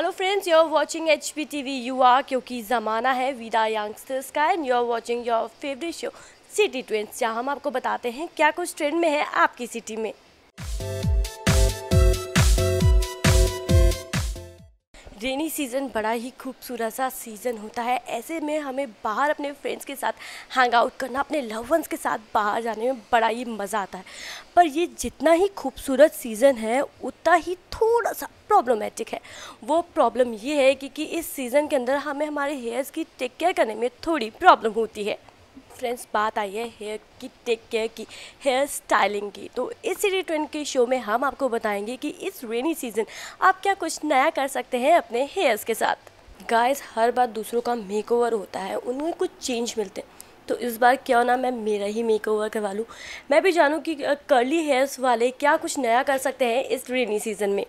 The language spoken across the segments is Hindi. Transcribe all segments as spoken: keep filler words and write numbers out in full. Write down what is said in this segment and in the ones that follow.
Hello friends, you are watching H P T V Yuva, क्योंकि ज़माना है वीरा यंगस्टर्स का and you are watching your favourite show city trends, जहाँ हम आपको बताते हैं क्या कुछ ट्रेंड में है आपकी सिटी में। रेनी सीज़न बड़ा ही खूबसूरत सा सीज़न होता है। ऐसे में हमें बाहर अपने फ्रेंड्स के साथ हैंग आउट करना, अपने लव वंस के साथ बाहर जाने में बड़ा ही मज़ा आता है। पर ये जितना ही खूबसूरत सीज़न है उतना ही थोड़ा सा प्रॉब्लमेटिक है। वो प्रॉब्लम ये है कि, कि इस सीज़न के अंदर हमें हमारे हेयर्स की टेक केयर करने में थोड़ी प्रॉब्लम होती है। फ्रेंड्स, बात आई है हेयर की टेक केयर की, हेयर स्टाइलिंग की। तो इस सिटी ट्रेंड के शो में हम आपको बताएंगे कि इस रेनी सीज़न आप क्या कुछ नया कर सकते हैं अपने हेयर्स के साथ। गाइस, हर बार दूसरों का मेकओवर होता है, उनमें कुछ चेंज मिलते हैं। तो इस बार क्यों ना मैं मेरा ही मेकओवर करवा लूँ, मैं भी जानूँ कि कर्ली हेयर्स वाले क्या कुछ नया कर सकते हैं इस रेनी सीज़न में।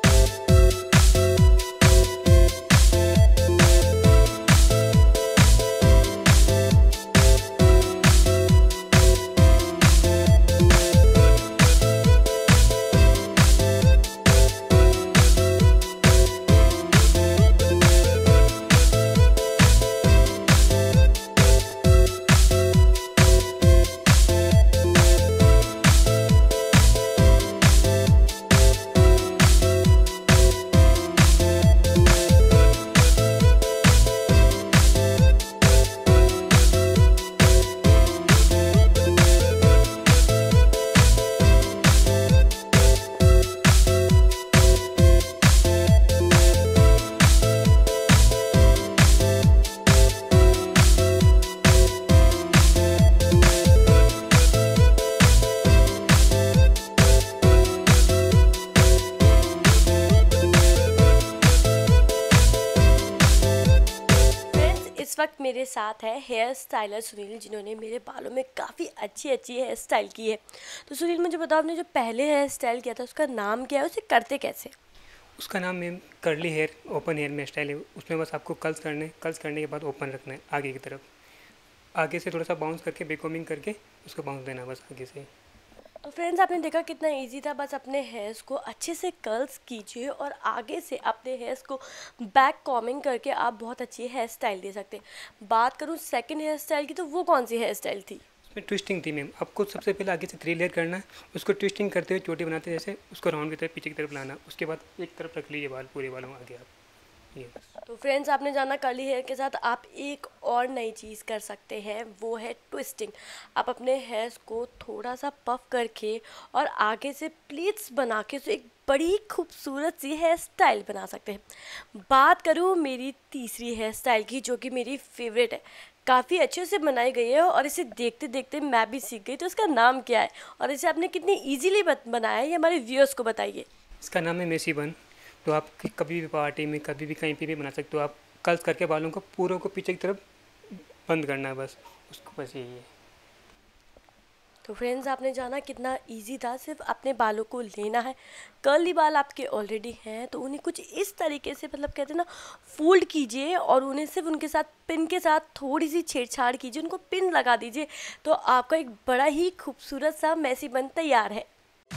इस वक्त मेरे साथ है हेयर स्टाइलर सुनील, जिन्होंने मेरे बालों में काफ़ी अच्छी अच्छी हेयर स्टाइल की है। तो सुनील, मुझे बताओ, आपने जो पहले हेयर स्टाइल किया था उसका नाम क्या है, उसे करते कैसे? उसका नाम ma'am curly hair open hair में स्टाइल है। उसमें बस आपको कर्ल्स करने कर्ल्स करने के बाद ओपन रखना है आगे की तरफ, आगे से थोड़ा सा बाउंस करके बेकॉमिंग करके उसको बाउंस देना बस आगे से। तो फ्रेंड्स, आपने देखा कितना इजी था। बस अपने हेयर्स को अच्छे से कर्ल्स कीजिए और आगे से अपने हेयर्स को बैक कॉमिंग करके आप बहुत अच्छी हेयर स्टाइल दे सकते हैं। बात करूं सेकंड हेयर स्टाइल की, तो वो कौन सी हेयर स्टाइल थी? उसमें ट्विस्टिंग थी मैम। आपको सबसे पहले आगे से थ्री लेयर करना है, उसको ट्विस्टिंग करते हुए चोटी बनाते जैसे उसको राउंड की तरफ पीछे की तरफ लाना। उसके बाद एक तरफ रख लीजिए बाल, पूरे बालों आगे आप ये। तो फ्रेंड्स, आपने जाना कर्ली हेयर के साथ आप एक और नई चीज़ कर सकते हैं, वो है ट्विस्टिंग। आप अपने हेयर्स को थोड़ा सा पफ करके और आगे से प्लीट्स बना के तो एक बड़ी खूबसूरत सी हेयर स्टाइल बना सकते हैं। बात करूँ मेरी तीसरी हेयर स्टाइल की, जो कि मेरी फेवरेट है, काफ़ी अच्छे से बनाई गई है और इसे देखते देखते मैं भी सीख गई। तो इसका नाम क्या है और इसे आपने कितनी ईजीली बनाया है, ये हमारे व्यूअर्स को बताइए। इसका नाम है मेसी बन। तो आप कभी भी पार्टी में कभी भी कहीं पे भी बना सकते हो। आप कर्ल्स करके बालों को पूरों को पीछे की तरफ बंद करना है बस, उसको बस यही है। तो फ्रेंड्स, आपने जाना कितना इजी था। सिर्फ अपने बालों को लेना है, कर्ली बाल आपके ऑलरेडी हैं तो उन्हें कुछ इस तरीके से, मतलब कहते हैं ना, फोल्ड कीजिए और उन्हें सिर्फ उनके साथ पिन के साथ थोड़ी सी छेड़छाड़ कीजिए, उनको पिन लगा दीजिए, तो आपका एक बड़ा ही खूबसूरत सा मैसी बन तैयार है।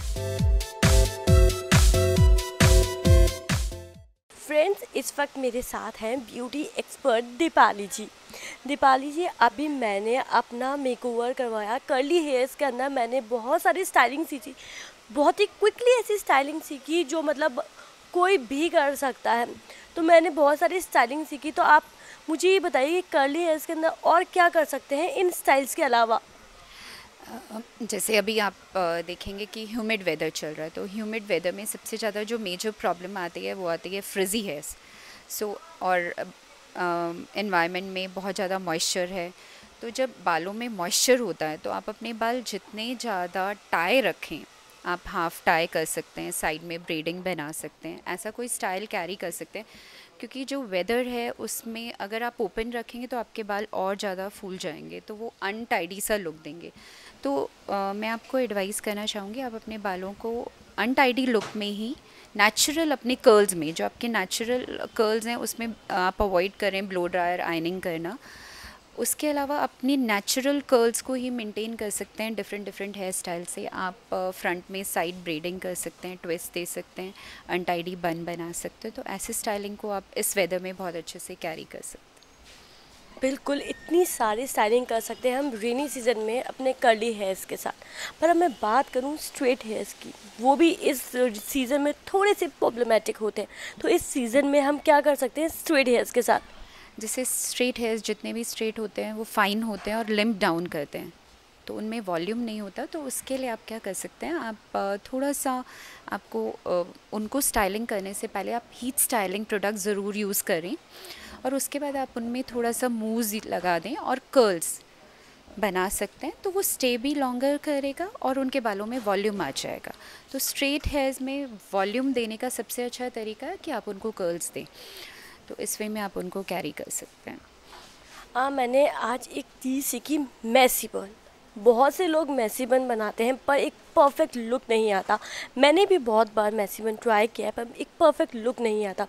फ्रेंड्स, इस वक्त मेरे साथ हैं ब्यूटी एक्सपर्ट दीपाली जी। दीपाली जी, अभी मैंने अपना मेकओवर करवाया कर्ली हेयर्स के अंदर। मैंने बहुत सारी स्टाइलिंग सीखी, बहुत ही क्विकली ऐसी स्टाइलिंग सीखी जो मतलब कोई भी कर सकता है। तो मैंने बहुत सारी स्टाइलिंग सीखी। तो आप मुझे ये बताइए कि कर्ली हेयर्स के अंदर और क्या कर सकते हैं इन स्टाइल्स के अलावा? जैसे अभी आप देखेंगे कि ह्यूमिड वेदर चल रहा है, तो ह्यूमिड वेदर में सबसे ज़्यादा जो मेजर प्रॉब्लम आती है वो आती है फ्रिजी हेयर्स। सो और एनवायरनमेंट में बहुत ज़्यादा मॉइस्चर है, तो जब बालों में मॉइस्चर होता है तो आप अपने बाल जितने ज़्यादा टाई रखें, आप हाफ टाई कर सकते हैं, साइड में ब्रेडिंग बना सकते हैं, ऐसा कोई स्टाइल कैरी कर सकते हैं। क्योंकि जो वेदर है उसमें अगर आप ओपन रखेंगे तो आपके बाल और ज़्यादा फूल जाएंगे, तो वो अनटाइडी सा लुक देंगे। तो आ, मैं आपको एडवाइस करना चाहूँगी, आप अपने बालों को अनटाइडी लुक में ही नेचुरल, अपने कर्ल्स में जो आपके नेचुरल कर्ल्स हैं उसमें आप अवॉइड करें ब्लो ड्रायर, आयनिंग करना। उसके अलावा अपनी नेचुरल कर्ल्स को ही मेंटेन कर सकते हैं डिफरेंट डिफरेंट हेयर स्टाइल से। आप फ्रंट में साइड ब्रेडिंग कर सकते हैं, ट्विस्ट दे सकते हैं, अनटाइडी बन बना सकते हैं। तो ऐसे स्टाइलिंग को आप इस वेदर में बहुत अच्छे से कैरी कर सकते हैं। बिल्कुल, इतनी सारी स्टाइलिंग कर सकते हैं हम रेनी सीज़न में अपने कर्ली हेयर्स के साथ। पर अब मैं बात करूं स्ट्रेट हेयर्स की, वो भी इस सीज़न में थोड़े से प्रॉब्लमेटिक होते हैं। तो इस सीज़न में हम क्या कर सकते हैं स्ट्रेट हेयर्स के साथ? जैसे स्ट्रेट हेयर्स जितने भी स्ट्रेट होते हैं वो फाइन होते हैं और लिम्प डाउन करते हैं, तो उनमें वॉल्यूम नहीं होता। तो उसके लिए आप क्या कर सकते हैं, आप थोड़ा सा आपको उनको स्टाइलिंग करने से पहले आप हीट स्टाइलिंग प्रोडक्ट ज़रूर यूज़ करें, और उसके बाद आप उनमें थोड़ा सा मूव्स लगा दें और कर्ल्स बना सकते हैं। तो वो स्टे भी लॉन्गर करेगा और उनके बालों में वॉल्यूम आ जाएगा। तो स्ट्रेट हेयर्स में वॉल्यूम देने का सबसे अच्छा तरीका है कि आप उनको कर्ल्स दें। तो इस वे में आप उनको कैरी कर सकते हैं। हाँ, मैंने आज एक चीज़ सीखी, मैसी बन। बहुत से लोग मैसी बन बनाते हैं पर एक परफेक्ट लुक नहीं आता। मैंने भी बहुत बार मैसी बन ट्राई किया है पर एक परफेक्ट लुक नहीं आता।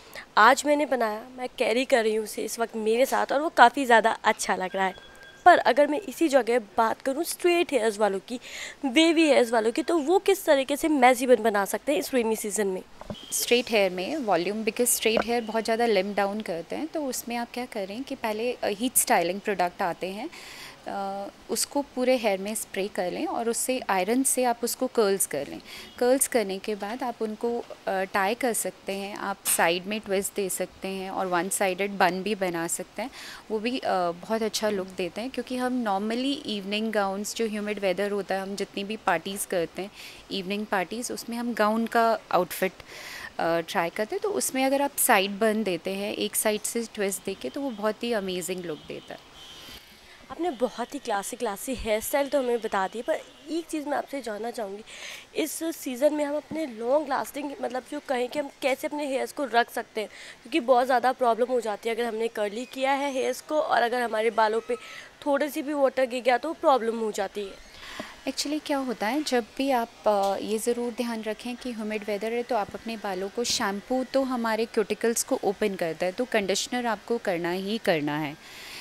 आज मैंने बनाया, मैं कैरी कर रही हूँ उसे इस वक्त मेरे साथ और वो काफ़ी ज़्यादा अच्छा लग रहा है। पर अगर मैं इसी जगह बात करूँ स्ट्रेट हेयर्स वालों की, वेवी हेयर्स वालों की, तो वो किस तरीके से मैसी बन बना सकते हैं इस रेनी सीज़न में? स्ट्रेट हेयर में वॉल्यूम, बिकॉज स्ट्रेट हेयर बहुत ज़्यादा लिम्प डाउन करते हैं, तो उसमें आप क्या करें कि पहले हीट स्टाइलिंग प्रोडक्ट आते हैं, Uh, उसको पूरे हेयर में स्प्रे कर लें और उससे आयरन से आप उसको कर्ल्स कर लें। कर्ल्स करने के बाद आप उनको टाई uh, कर सकते हैं, आप साइड में ट्विस्ट दे सकते हैं और वन साइडेड बन भी बना सकते हैं। वो भी uh, बहुत अच्छा लुक देते हैं, क्योंकि हम नॉर्मली इवनिंग गाउन्स, जो ह्यूमिड वेदर होता है, हम जितनी भी पार्टीज़ करते हैं इवनिंग पार्टीज़, उसमें हम गाउन का आउटफिट ट्राई uh, करते हैं। तो उसमें अगर आप साइड बन देते हैं एक साइड से ट्विस्ट देके, तो वो बहुत ही अमेजिंग लुक देता है। आपने बहुत ही क्लासी क्लासी हेयर स्टाइल तो हमें बता दी, पर एक चीज़ मैं आपसे जानना चाहूँगी, इस सीज़न में हम अपने लॉन्ग लास्टिंग, मतलब जो कहें कि हम कैसे अपने हेयर्स को रख सकते हैं, क्योंकि बहुत ज़्यादा प्रॉब्लम हो जाती है अगर हमने कर्ली किया है हेयर्स को और अगर हमारे बालों पे थोड़ी सी भी वाटर गिर गया तो प्रॉब्लम हो जाती है। एक्चुअली क्या होता है, जब भी आप ये ज़रूर ध्यान रखें कि ह्यूमिड वेदर है तो आप अपने बालों को, शैम्पू तो हमारे क्यूटिकल्स को ओपन करता है, तो कंडीशनर आपको करना ही करना है।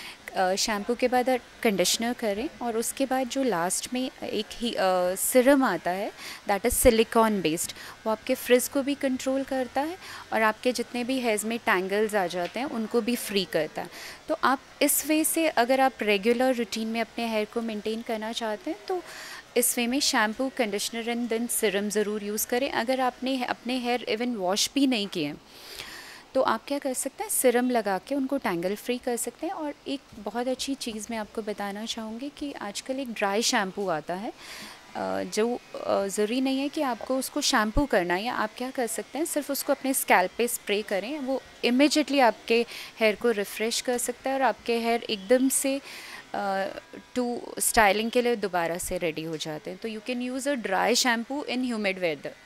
शैम्पू के बाद कंडीशनर करें और उसके बाद जो लास्ट में एक ही सिरम आता है, दैट इज़ सिलिकॉन बेस्ड, वो आपके फ्रिज को भी कंट्रोल करता है और आपके जितने भी हेयर्स में टैंगल्स आ जाते हैं उनको भी फ्री करता है। तो आप इस वे से, अगर आप रेगुलर रूटीन में अपने हेयर को मेंटेन करना चाहते हैं, तो इस वे में shampoo, conditioner and then serum ज़रूर यूज़ करें। अगर आपने अपने हेयर इवन वॉश भी नहीं किए तो आप क्या कर सकते हैं, सिरम लगा के उनको टैंगल फ्री कर सकते हैं। और एक बहुत अच्छी चीज़ मैं आपको बताना चाहूँगी कि आजकल एक ड्राई शैम्पू आता है, जो ज़रूरी नहीं है कि आपको उसको शैम्पू करना है, या आप क्या कर सकते हैं, सिर्फ उसको अपने स्कैल्प पे स्प्रे करें, वो इमिजिएटली आपके हेयर को रिफ़्रेश कर सकता है और आपके हेयर एकदम से टू स्टाइलिंग के लिए दोबारा से रेडी हो जाते हैं। तो you can use a dry shampoo in humid weather.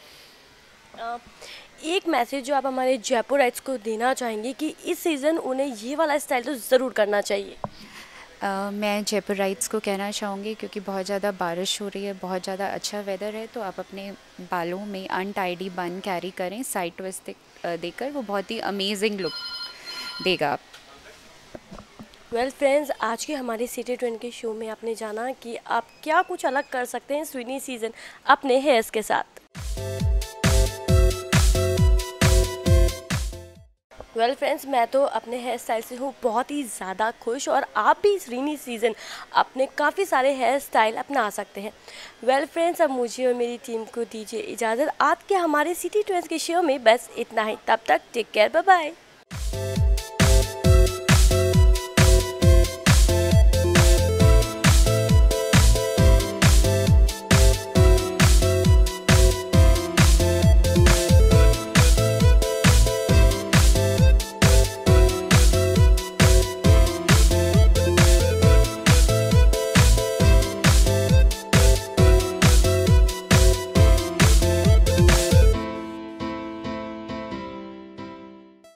एक मैसेज जो आप हमारे जयपुराइट्स को देना चाहेंगे कि इस सीज़न उन्हें ये वाला स्टाइल तो ज़रूर करना चाहिए? uh, मैं जयपुराइट्स को कहना चाहूँगी, क्योंकि बहुत ज़्यादा बारिश हो रही है, बहुत ज़्यादा अच्छा वेदर है, तो आप अपने बालों में अनटाइडी बन कैरी करें, साइड ट्विस्ट दे, देकर वो बहुत ही अमेजिंग लुक देगा आप। वेल फ्रेंड्स, आज के हमारे सिटी ट्रेंड के शो में आपने जाना कि आप क्या कुछ अलग कर सकते हैं इस रेनी सीज़न अपने हेयर्स के साथ। वेल well फ्रेंड्स, मैं तो अपने हेयर स्टाइल से हूँ बहुत ही ज़्यादा खुश और आप भी इस रेनी सीज़न अपने काफ़ी सारे हेयर स्टाइल अपना सकते हैं। वेल well फ्रेंड्स, अब मुझे और मेरी टीम को दीजिए इजाज़त। आज के हमारे सिटी ट्रेंड्स के शो में बस इतना ही। तब तक टेक केयर, बाय बाय।